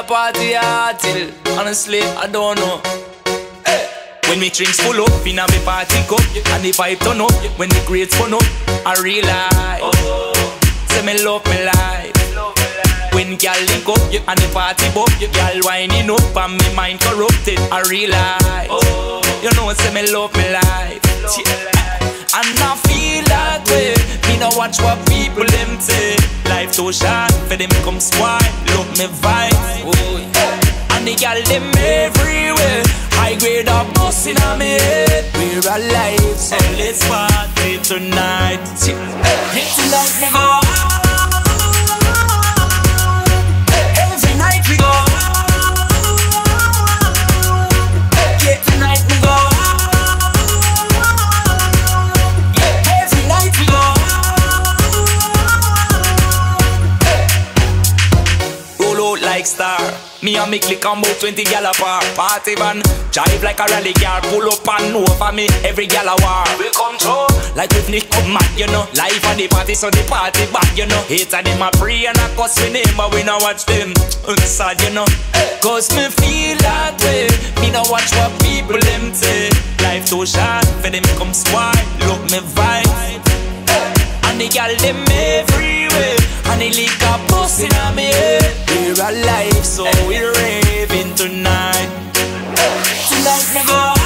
a party hard till honestly I don't know. When me drinks full up, inna me party cup, and the pipe turn up, when the grades fun up, I realize, say me love me life. When girl link up, and the party bop, girl winding up, and me mind corrupted, I realize, you know say me love me life. And I feel like me no watch what people them say. Life too short, for them come spoil, look me vibe. And the girl them everywhere, high grade up bus inna me head. We're alive, so let's party tonight. Tonight we go. Every night we go. Yeah, tonight we go. Yeah, every night we go. Roll out like star. Me and me click on about 20 gal a par. Party van, jive like a rally car. Pull up and over me, every gal a war. We come through, like we've Nick come mad, you know. Life at the party, so the party bad, you know. Hater them a pray and a cuss we name, but we no watch them. Sad, you know. Cause me feel that way. Me no watch what people them say. Life too short, for them come spoil. Look me vibe. And the gal them everywhere, and the liquor bust inna me head. We're alive, so we're raving tonight. Tonight we go.